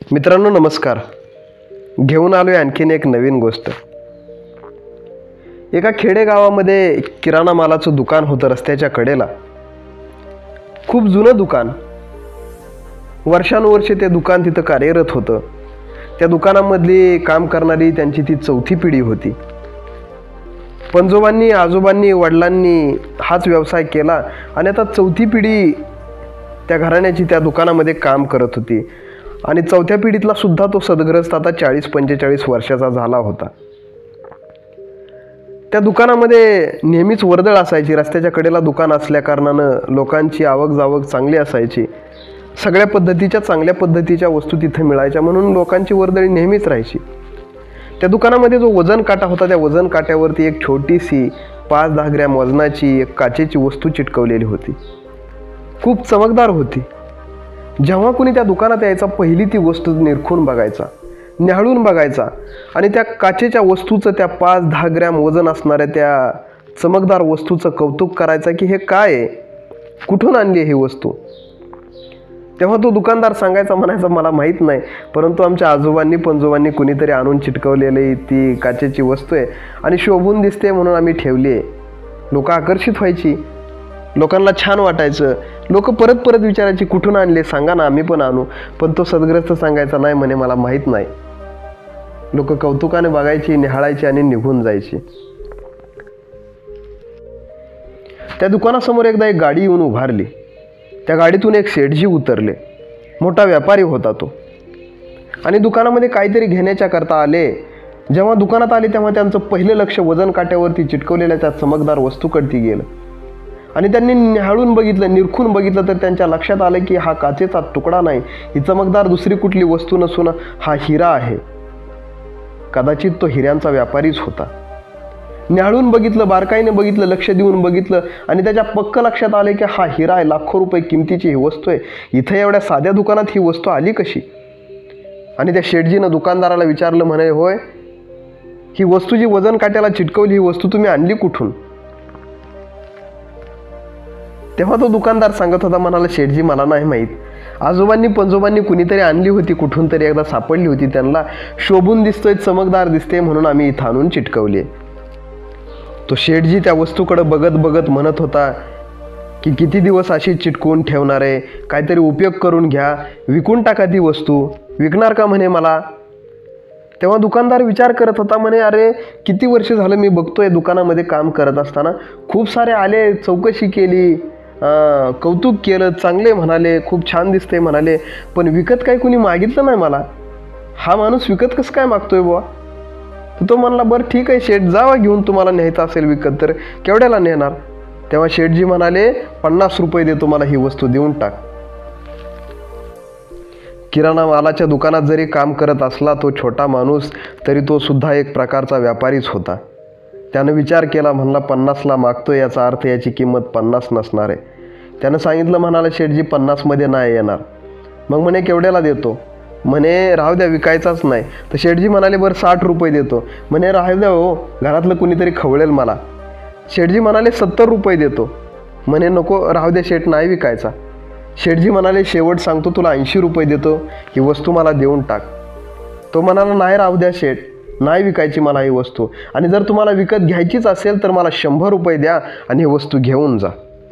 मित्रांनो नमस्कार. घेऊन आलोय आणखीन एक नवीन गोष्ट. एका खेडेगावामध्ये किराणा मालाचं दुकान होतं रस्त्याच्या कडेला. खूप जुनं दुकान. वर्षानुवर्षे ते दुकान तिथं कार्यरत होतं. त्या दुकानामधली काम करणारी त्यांची ती चौथी पिढी होती. पंजोबांनी आजोबांनी वडिलांनी हाच व्यवसाय केला आणि आता चौथी पिढी त्या घराण्याची त्या दुकानामध्ये काम करत होती. आणि चौथ्या पिढीतला सुद्धा तो सदग्रस्त आता 40-45 वर्षाचा झाला होता. त्या दुकानामध्ये नेहमीच वर्दळ असायची. रस्त्याच्या कडेला दुकान असल्या कारणानं लोकांची आवक जावक चांगली असायची. सगळ्या पद्धतीच्या चांगल्या पद्धतीच्या वस्तू तिथे मिळायच्या म्हणून लोकांची वर्दळी नेहमीच राहायची. त्या दुकानामध्ये जो वजन काटा होता त्या वजन काट्यावरती एक छोटीशी 5-10 ग्रॅम वजनाची एक काचेची वस्तू चिटकवलेली होती. खूप चमकदार होती. जेव्हा कोणी त्या दुकानात यायचा पहिली ती वस्तू निरखून बघायचा, न्याहाळून बघायचा आणि त्या काचेच्या वस्तूचं त्या 5-10 ग्रॅम वजन असणाऱ्या त्या चमकदार वस्तूचं कौतुक करायचं की हे काय आहे, कुठून आणली ही वस्तू. तेव्हा तो दुकानदार सांगायचा, म्हणायचा मला माहीत नाही, परंतु आमच्या आजोबांनी पंजोबांनी कुणीतरी आणून चिटकवलेली ती काचेची वस्तू आहे आणि शोभून दिसते म्हणून आम्ही ठेवली आहे. लोक आकर्षित व्हायची, लोकांना छान वाटायचं. लोक परत परत विचारायची कुठून आणले, सांगा ना आम्ही पण आणू. पण तो सदग्रस्त सांगायचा नाही म्हणे मला माहीत नाही. लोक कौतुकाने बघायची, निहाळायची आणि निघून जायची. त्या दुकानासमोर एकदा एक गाडी येऊन उभारली. त्या गाडीतून एक सेठजी उतरले. मोठा व्यापारी होता तो आणि दुकानामध्ये काहीतरी घेण्याच्या करता आले. जेव्हा दुकानात आले तेव्हा त्यांचं पहिलं लक्ष वजन काट्यावरती चिटकवलेल्या त्या चमकदार वस्तूकडती गेलं आणि त्यांनी निहाळून बघितलं, निरखून बघितलं तर त्यांच्या लक्षात आलं की हा काचेचा तुकडा नाही, ही चमकदार दुसरी कुठली वस्तू नसून हा हिरा आहे. कदाचित तो हिऱ्यांचा व्यापारीच होता. निहाळून बघितलं, बारकाईने बघितलं, लक्ष देऊन बघितलं आणि त्याच्या पक्क लक्षात आले की हा हिरा आहे, लाखो रुपये किमतीची ही वस्तू आहे. इथं एवढ्या साध्या दुकानात ही वस्तू आली कशी. आणि त्या शेठजीनं दुकानदाराला विचारलं, म्हणे होय ही वस्तू जी वजन काट्याला चिटकवली ही वस्तू तुम्ही आणली कुठून. तेव्हा तो दुकानदार सांगत होता, म्हणाला शेठजी मला नाही माहीत, आजोबांनी पंजोबांनी कुणीतरी आणली होती, कुठून तरी एकदा सापडली होती, त्यांना शोभून दिसतोय, चमकदार दिसते म्हणून आम्ही इथं आणून चिटकवली. तो शेठजी त्या वस्तूकडे बघत बघत म्हणत होता की किती दिवस अशी चिटकवून ठेवणार आहे, काहीतरी उपयोग करून घ्या, विकून टाका ती वस्तू. विकणार का म्हणे मला. तेव्हा दुकानदार विचार करत होता, म्हणे अरे किती वर्ष झालं मी बघतोय दुकानामध्ये काम करत असताना खूप सारे आले, चौकशी केली, कौतुक केलं, चांगले म्हणाले, खूप छान दिसते म्हणाले, पण विकत काही कुणी मागितलं नाही मला. हा माणूस विकत कसं काय मागतोय बुवा. तो म्हणला बरं ठीक आहे शेठ, जावा घेऊन, तुम्हाला न्यायचं असेल विकत तर केवढ्याला नेणार. तेव्हा शेठजी म्हणाले 50 रुपये देतो, मला ही वस्तू देऊन टाक. किराणा मालाच्या दुकानात जरी काम करत असला तो छोटा माणूस तरी तो सुद्धा एक प्रकारचा व्यापारीच होता. त्यानं विचार केला, म्हणला 50ला मागतो, याचा अर्थ याची किंमत 50 नसणार आहे. त्यानं सांगितलं, म्हणाला शेठजी 50मध्ये नाही येणार. मग म्हणे केवढ्याला देतो. म्हणे राहू द्या, विकायचाच नाही. तर शेठजी म्हणाले बरं 60 रुपये देतो. म्हणे राहू द्या हो, घरातलं कुणीतरी खवळेल मला. शेठजी म्हणाले 70 रुपये देतो. म्हणे नको, राहू द्या शेठ, नाही विकायचा. शेठजी म्हणाले शेवट सांगतो, तुला 80 रुपये देतो, ही वस्तू मला देऊन टाक. तो म्हणाला नाही राहू द्या शेठ, नाही विकायची मला ही वस्तू, आणि जर तुम्हाला विकत घ्यायचीच असेल तर मला 100 रुपये द्या आणि ही वस्तू घेऊन जा.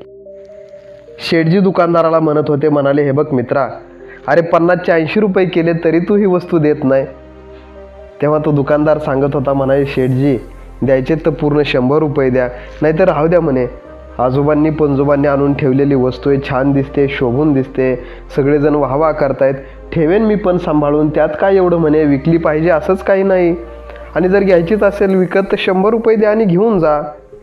शेठजी दुकानदाराला म्हणत होते, म्हणाले हे बघ मित्रा, अरे 50चे 80 रुपये केले तरी तू ही वस्तू देत नाही. तेव्हा तो दुकानदार सांगत होता, म्हणाले शेठजी द्यायचे तर पूर्ण 100 रुपये द्या, नाहीतर राहू द्या म्हणे. आजोबांनी पंजोबांनी आणून ठेवलेली वस्तू आहे, छान दिसते, शोभून दिसते, सगळेजण वाहवा करतायत, ठेवेन मी पण सांभाळून, त्यात काय एवढं म्हणे, विकली पाहिजे असंच काही नाही, आणि जर घ्यायचीच असेल विकत तर 100 रुपये द्या आणि घेऊन जा.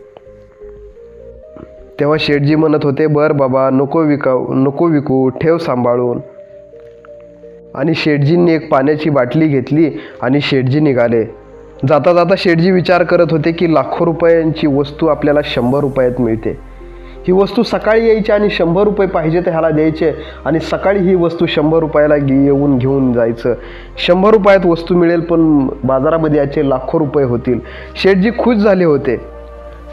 तेव्हा शेठजी म्हणत होते, बरं बाबा, नको विकू, ठेव सांभाळून. आणि शेठजींनी एक पाण्याची बाटली घेतली आणि शेठजी निघाले. जाता जाता शेठजी विचार करत होते की लाखो रुपयांची वस्तू आपल्याला 100 रुपयात मिळते. ही वस्तू सकाळी यायची आणि 100 रुपये पाहिजे तर ह्याला द्यायचे आणि सकाळी ही वस्तू 100 रुपयाला येऊन घेऊन जायचं. 100 रुपयात वस्तू मिळेल पण बाजारामध्ये याचे लाखो रुपये होतील. शेठजी खुश झाले होते.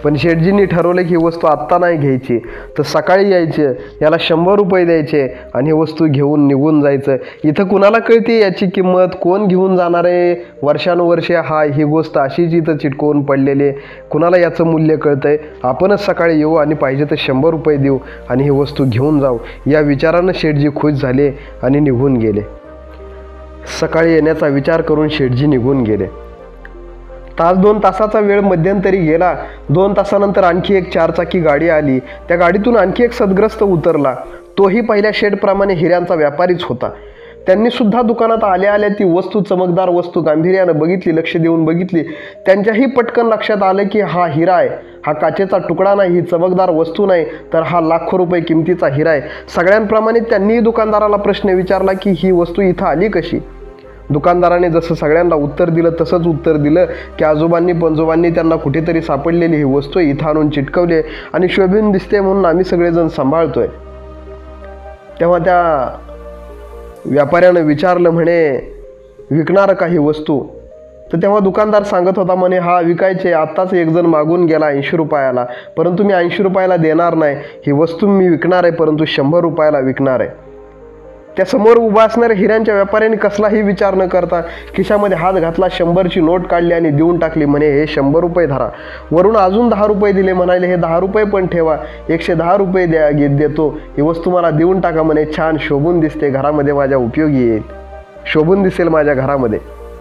पण शेठजींनी ठरवलं की ही वस्तू आत्ता नाही घ्यायची, तर सकाळी यायचे, याला 100 रुपये द्यायचे आणि ही वस्तू घेऊन निघून जायचं. इथं कुणाला कळते याची किंमत, कोण घेऊन जाणार आहे, वर्षानुवर्षे ही गोष्ट अशीच इथं चिटकवून पडलेली आहे, कुणाला याचं मूल्य कळतं आहे. आपणच सकाळी येऊ आणि पाहिजे तर 100 रुपये देऊ आणि ही वस्तू घेऊन जाऊ, या विचारानं शेठजी खुश झाले आणि निघून गेले. सकाळी येण्याचा विचार करून शेठजी निघून गेले. तास 2 तासाचा वेळ मध्यंतरी गेला. 2 तासानंतर आणखी एक 4 चाकी गाडी आली. त्या गाडीतून आणखी एक सदग्रस्त उतरला. तोही पहिल्या शेठप्रमाणे हिऱ्यांचा व्यापारीच होता. त्यांनी सुद्धा दुकानात आल्या आल्या ती वस्तू, चमकदार वस्तू गांभीर्यानं बघितली, लक्ष देऊन बघितली. त्यांच्याही पटकन लक्षात आलं की हा हिरा आहे, हा काचेचा तुकडा नाही, ही चमकदार वस्तू नाही, तर हा लाखो रुपये किमतीचा हिरा आहे. सगळ्यांप्रमाणे त्यांनीही दुकानदाराला प्रश्न विचारला की ही वस्तू इथं आली कशी. दुकानदाराने जसं सगळ्यांना उत्तर दिलं तसंच उत्तर दिलं की आजोबांनी पंजोबांनी त्यांना कुठेतरी सापडलेली ही वस्तू इथं आणून चिटकवली आणि शोभून दिसते म्हणून आम्ही सगळेजण सांभाळतोय. तेव्हा त्या व्यापाऱ्यानं विचारलं, म्हणे विकणार का ही वस्तू. तर तेव्हा दुकानदार सांगत होता, म्हणे हा विकायचे, आत्ताच एक जण मागून गेला 80 रुपयाला, परंतु मी 80 रुपयाला देणार नाही, ही वस्तू मी विकणार आहे, परंतु 100 रुपयाला विकणार आहे. त्या समोर उभा असणाऱ्या हिऱ्यांच्या व्यापाऱ्याने कसलाही विचार न करता खिशामध्ये हात घातला, 100ची नोट काढली आणि देऊन टाकली. म्हणे हे 100 रुपये धरा. वरून अजून 10 रुपये दिले. म्हणाले हे 10 रुपये पण ठेवा, 110 रुपये देतो, ही वस्तू मला देऊन टाका. म्हणे छान शोभून दिसते, घरामध्ये माझ्या उपयोगी येईल, शोभून दिसेल माझ्या घरामध्ये.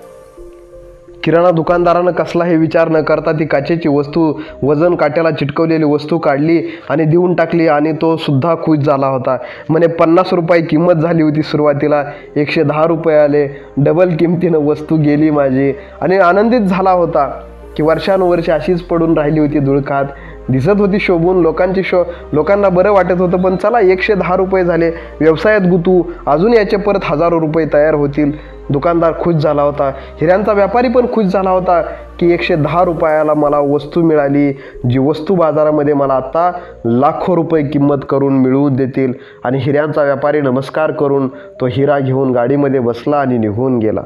किराणा दुकानदारानं कसलाही विचार न करता ती काचेची वस्तू, वजन काट्याला चिटकवलेली वस्तू काढली आणि देऊन टाकली आणि तो सुद्धा खुश झाला होता. म्हणे 50 रुपये किंमत झाली होती सुरुवातीला, 110 रुपये आले, डबल किमतीनं वस्तू गेली माझी. आणि आनंदित झाला होता की वर्षानुवर्षे अशीच पडून राहिली होती धुळकात, दिसत होती शोभून, लोकांना बरं वाटत होतं. पण चला 110 रुपये झाले, व्यवसायात गुतू, अजून याचे परत हजारो रुपये तयार होतील. दुकानदार खुश झाला होता. हिऱ्यांचा व्यापारी पण खुश झाला होता की 110 रुपयाला मला वस्तू मिळाली, जी वस्तू बाजारामध्ये मला आता लाखो रुपये किंमत करून मिळवून देतील. आणि हिऱ्यांचा व्यापारी नमस्कार करून तो हिरा घेऊन गाडीमध्ये बसला आणि निघून गेला.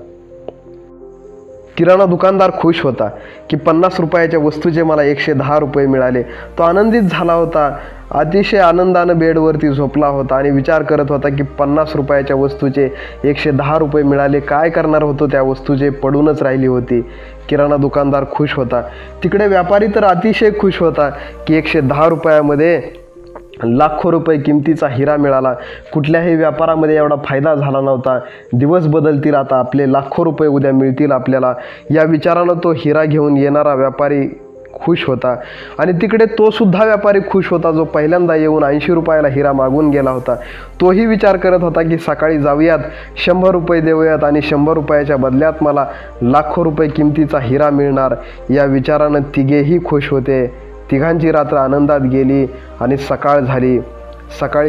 किराणा दुकानदार खुश होता की 50 रुपयाच्या वस्तूचे मला 110 रुपये मिळाले. तो आनंदित झाला होता. अतिशय आनंदानं बेडवरती झोपला होता आणि विचार करत होता की 50 रुपयाच्या वस्तूचे 110 रुपये मिळाले, काय करणार होतो त्या वस्तूचे, पडूनच राहिली होती. किराणा दुकानदार खुश होता. तिकडे व्यापारी तर अतिशय खुश होता की 110 रुपयामध्ये लाखो रुपये किमतीचा हिरा मिळाला. कुठल्याही व्यापारामध्ये एवढा फायदा झाला नव्हता. दिवस बदलतील आता, आपले लाखो रुपये उद्या मिळतील आपल्याला, या विचारानं तो हिरा घेऊन येणारा व्यापारी खुश होता. आणि तिकडे तो सुद्धा व्यापारी खुश होता जो पहिल्यांदा येऊन 80 रुपयाला हिरा मागून गेला होता. तोही विचार करत होता की सकाळी जाऊयात, 100 रुपये देऊयात आणि 100 रुपयाच्या बदल्यात मला लाखो रुपये किमतीचा हिरा मिळणार. या विचारानं तिघेही खुश होते. तिघांची रात्र आनंदात गेली आणि सकाळ झाली. सकाळी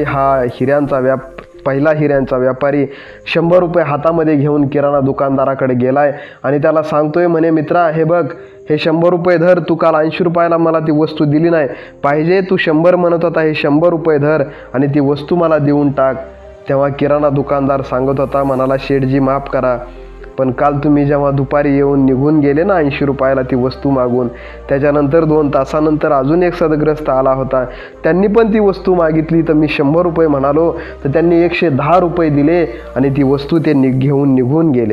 पहिला हिऱ्यांचा व्यापारी 100 रुपये हातामध्ये घेऊन किराणा दुकानदाराकडे गेलाय आणि त्याला सांगतोय, म्हणे मित्रा, हे बघ, हे 100 रुपये धर, तू काल 80 रुपयाला मला ती वस्तू दिली नाही, पाहिजे तू 100 म्हणत होता, हे 100 रुपये धर आणि ती वस्तू मला देऊन टाक. तेव्हा किराणा दुकानदार सांगत होता, म्हणाला, शेठजी माफ करा, पण काल तुम्ही जेव्हा दुपारी येऊन निघून गेले ना 80 रुपयाला ती वस्तू मागून, त्याच्यानंतर 2 तासानंतर अजून एक सदग्रस्त आला होता. त्यांनी पण ती वस्तू मागितली, तर मी 100 रुपये म्हणालो, तर त्यांनी 110 रुपये दिले आणि ती वस्तू ते घेऊन निघून गेले.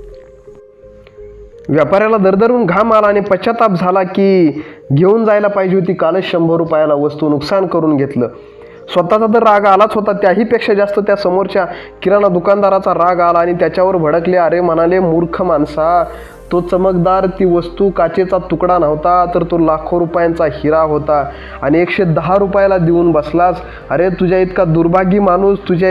व्यापाऱ्याला दरदरून घाम आला आणि पश्चाताप झाला की घेऊन जायला पाहिजे होती कालच 100 रुपयाला वस्तू, नुकसान करून घेतलं. स्वतःचा तर राग आलाच होता, त्याहीपेक्षा जास्त त्या समोरच्या किराणा दुकानदाराचा राग आला आणि त्याच्यावर भडकले. अरे म्हणाले, मूर्ख माणसा, तो चमकदार ती वस्तू काचेचा तुकडा नव्हता, तर तो लाखो रुपयांचा हिरा होता आणि 110 रुपयाला देऊन बसलास. अरे तुझ्या इतका दुर्भागी माणूस, तुझ्या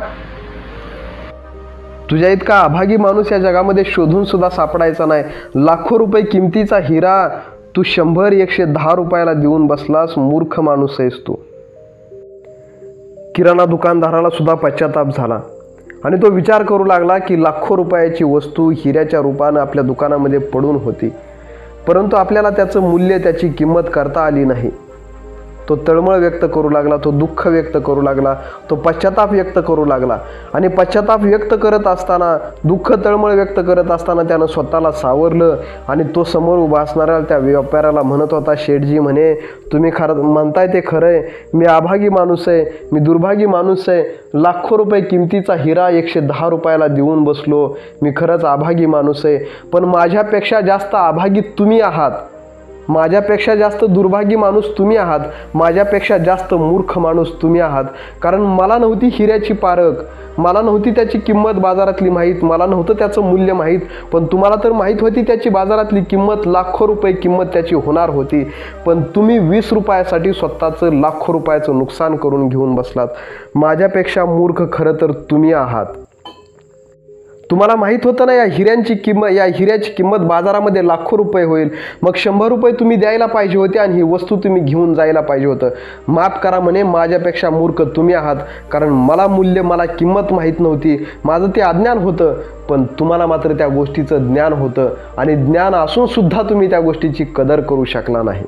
इतका अभागी माणूस या जगामध्ये शोधून सुद्धा सापडायचा नाही. लाखो रुपये किमतीचा हिरा तू 110 रुपयाला देऊन बसलास, मूर्ख माणूस आहेस तू. किराणा दुकानदाराला सुद्धा पश्चाताप झाला आणि तो विचार करू लागला की लाखो रुपयाची वस्तू हिऱ्याच्या रूपानं आपल्या दुकानामध्ये पडून होती, परंतु आपल्याला त्याचं मूल्य, त्याची किंमत करता आली नाही. तो तळमळ व्यक्त करू लागला, तो दुःख व्यक्त करू लागला, तो पश्चाताप व्यक्त करू लागला. आणि पश्चाताप व्यक्त करत असताना, दुःख तळमळ व्यक्त करत असताना त्यानं स्वतःला सावरलं आणि तो समोर उभा असणाऱ्या त्या व्यापाऱ्याला म्हणत होता, शेठजी म्हणे, तुम्ही खरं म्हणताय ते खरं आहे, मी अभागी माणूस आहे, मी दुर्भागी माणूस आहे, लाखो रुपये किमतीचा हिरा 110 रुपयाला देऊन बसलो, मी खरंच अभागी माणूस आहे. पण माझ्यापेक्षा जास्त अभागी तुम्ही आहात, माझ्यापेक्षा जास्त दुर्भागी माणूस तुम्ही आहात, माझ्यापेक्षा जास्त मूर्ख माणूस तुम्ही आहात. कारण मला नव्हती हिऱ्याची पारख, मला नव्हती त्याची किंमत बाजारातली माहीत, मला नव्हतं त्याचं मूल्य माहीत, पण तुम्हाला तर माहीत होती त्याची बाजारातली किंमत, लाखो रुपये किंमत त्याची होणार होती. पण तुम्ही 20 रुपयासाठी स्वतःचं लाखो रुपयाचं नुकसान करून घेऊन बसलात. माझ्यापेक्षा मूर्ख खरं तर तुम्ही आहात. तुम्हाला माहीत होतं ना या हिऱ्याची किंमत बाजारामध्ये लाखो रुपये होईल, मग 100 रुपये तुम्ही द्यायला पाहिजे होते आणि ही वस्तू तुम्ही घेऊन जायला पाहिजे होतं. माफ करा म्हणे, माझ्यापेक्षा मूर्ख तुम्ही आहात, कारण मला किंमत माहीत नव्हती, माझं ते अज्ञान होतं. पण तुम्हाला मात्र त्या गोष्टीचं ज्ञान होतं आणि ज्ञान असून सुद्धा तुम्ही त्या गोष्टीची कदर करू शकला नाही.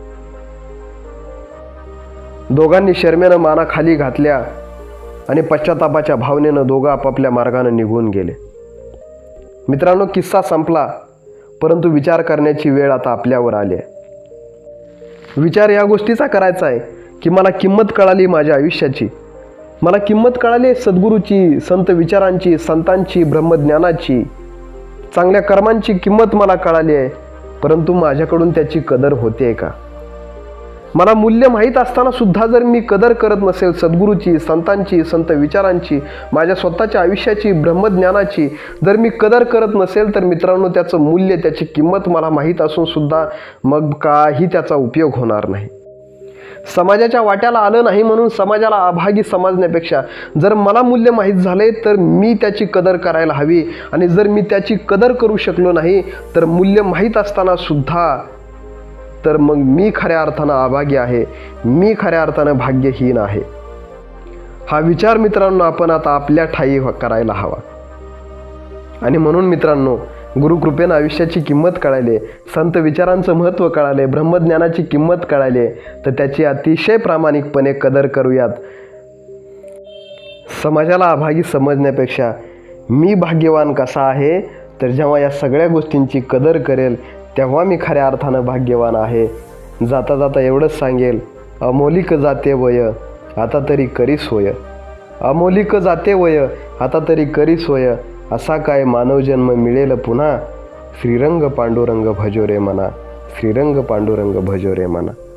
दोघांनी शरमेनं माना खाली घातल्या आणि पश्चातापाच्या भावनेनं दोघं आपापल्या मार्गाने निघून गेले. मित्रांनो, किस्सा संपला, परंतु विचार करण्याची वेळ आता आपल्यावर आली आहे. विचार या गोष्टीचा करायचा आहे की मला किंमत कळाली माझ्या आयुष्याची, मला किंमत कळाली सद्गुरूची, संत विचारांची, संतांची, ब्रह्मज्ञानाची, चांगल्या कर्मांची किंमत मला कळाली आहे, परंतु माझ्याकडून त्याची कदर होते का? मला मूल्य माहीत असताना सुद्धा जर मी कदर करत नसेल सद्गुरूची, संतांची, संत विचारांची, माझ्या स्वतःच्या आयुष्याची, ब्रह्मज्ञानाची जर मी कदर करत नसेल, तर मित्रांनो त्याचं मूल्य, त्याची किंमत मला माहीत असून सुद्धा मग काही त्याचा उपयोग होणार नाही. समाजाच्या वाट्याला आलं नाही म्हणून समाजाला अभागी समजण्यापेक्षा जर मला मूल्य माहीत झाले तर मी त्याची कदर करायला हवी. आणि जर मी त्याची कदर करू शकलो नाही तर मूल्य माहीत असताना सुद्धा तर मग मी खऱ्या अर्थानं अभागी आहे, मी खऱ्या अर्थानं भाग्यहीन आहे. हा विचार मित्रांनो आपण आता आपल्या ठायी करायला हवा. आणि म्हणून मित्रांनो, गुरुकृपेनं आयुष्याची किंमत कळाली, संत विचारांचं महत्त्व कळाले, ब्रह्मज्ञानाची किंमत कळाली, तर त्याची अतिशय प्रामाणिकपणे कदर करूयात. समाजाला अभागी समजण्यापेक्षा मी भाग्यवान कसा आहे, तर जेव्हा या सगळ्या गोष्टींची कदर करेल तेव्हा मी खऱ्या अर्थानं भाग्यवान आहे. जाता जाता एवढंच सांगेल, अमोलिक जाते वय आता तरी करी सोय, अमोलिक जाते वय आता तरी करी सोय, असा काय मानवजन्म मिळेल पुन्हा, श्रीरंग पांडुरंग भजो रे मना, श्रीरंग पांडुरंग भजो रे मना.